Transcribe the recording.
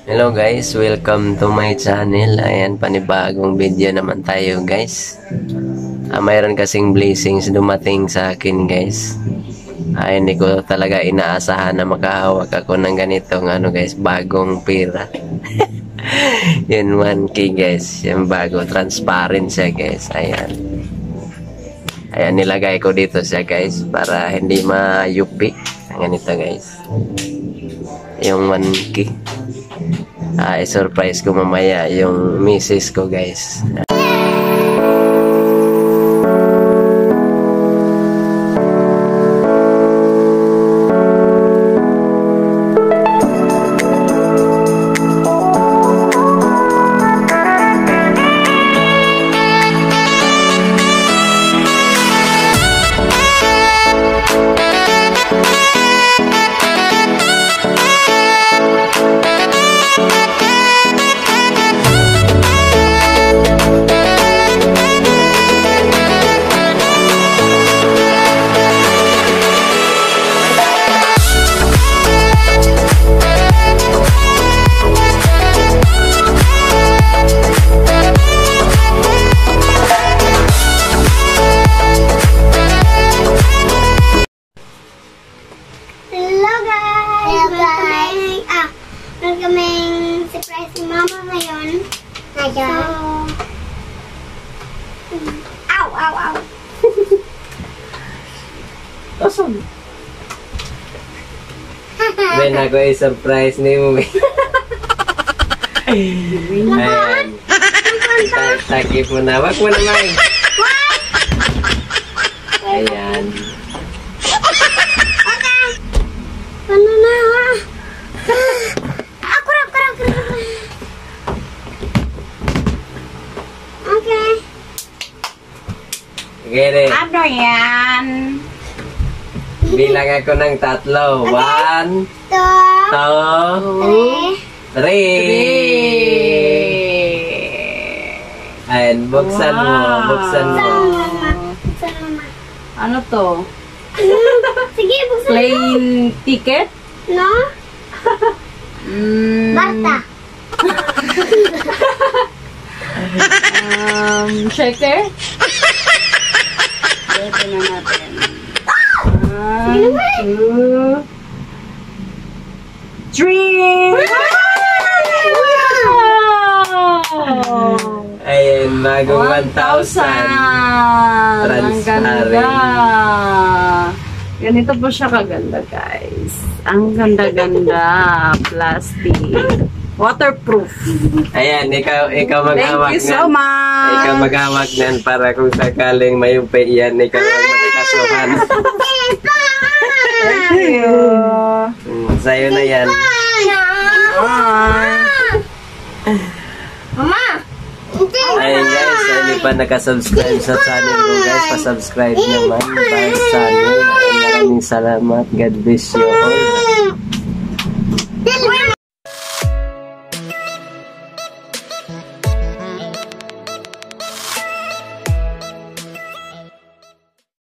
Hello guys, welcome to my channel. Ayan, panibagong video naman tayo guys. Mayroon kasing blessings dumating sa akin guys. Hindi ko talaga inaasahan na makahawak ako ng ganitong guys, bagong pera. Yun 1K guys, yung bago, transparent siya guys. Ayan, nilagay ko dito siya guys para hindi mayupi. Ganito guys, yung 1K. I-surprise ko mamaya yung misis ko guys. Kaming surprise si Mama ngayon. So, ow, ow, ow. Awesome. Ben, ako i-surprise ni mo. Ayan. Takip mo na. Wag mo naman. Ayan. Okay. Ano na? Okay. Get it. Ano yan? Bilang ako ng 3. 1, 2, 3. Ayan, buksan mo. Buksan mo. Buksan mo. Ano to? Sige, buksan mo. Plane ticket? No? Bata. Shaker? Ito na natin. 1, 2, 3. Wow! Ayan, bagong 1,000. Ang ganda. Ganito po siya kaganda, guys. Ang ganda-ganda. Plastic. Waterproof. Ayan, ikaw maghawak. Thank you so much. Ikaw maghawak nan para kung sakaling mayumpi yan, ikaw ang magkakasuhan. Thank you. Sa'yo na yan. Mama! Ayun guys, hindi pa nakasubscribe sa channel ko guys, pasubscribe naman. VARS Channel. Maraming salamat. God bless you all.